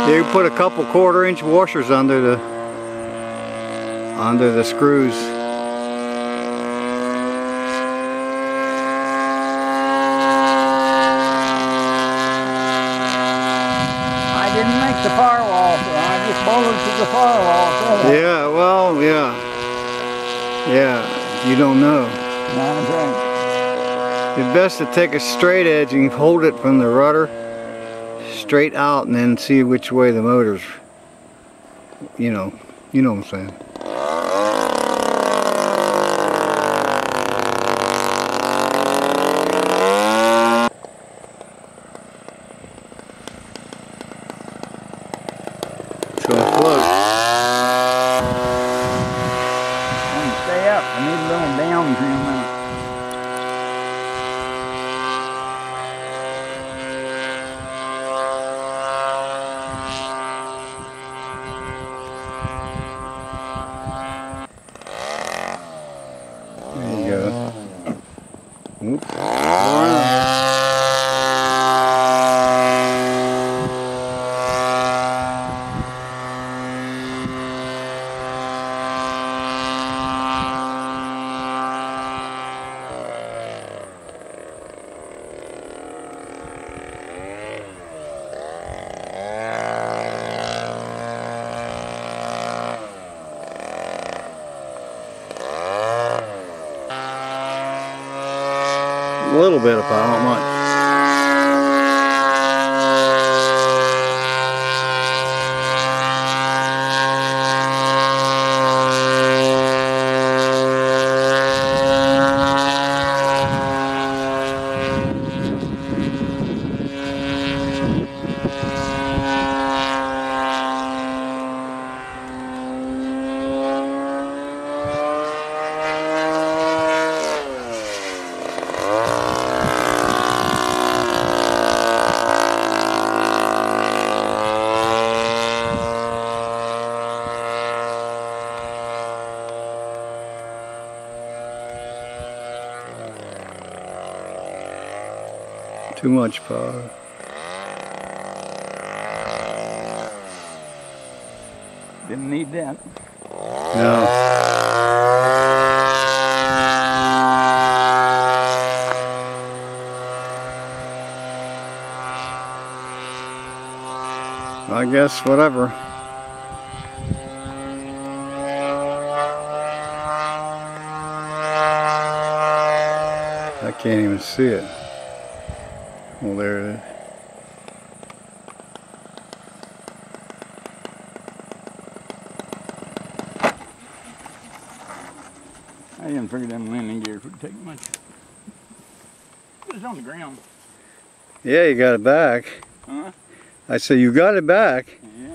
You put a couple 1/4-inch washers under the screws. I didn't make the firewall, so I just bolted to the firewall. So Yeah, well, yeah. Yeah, you don't know. that's right. It's best to take a straight edge and hold it from the rudder straight out and then see which way the motor's, you know what I'm saying. It's gonna float. I'm gonna stay up. I need a little down trim out. There you go. Oop. A little bit of power, not much. Too much power. Didn't need that. No. I guess whatever. I can't even see it. Well, there it is. I didn't figure them landing gears would take much. It was on the ground. Yeah, you got it back. Huh? I said you got it back. Yeah.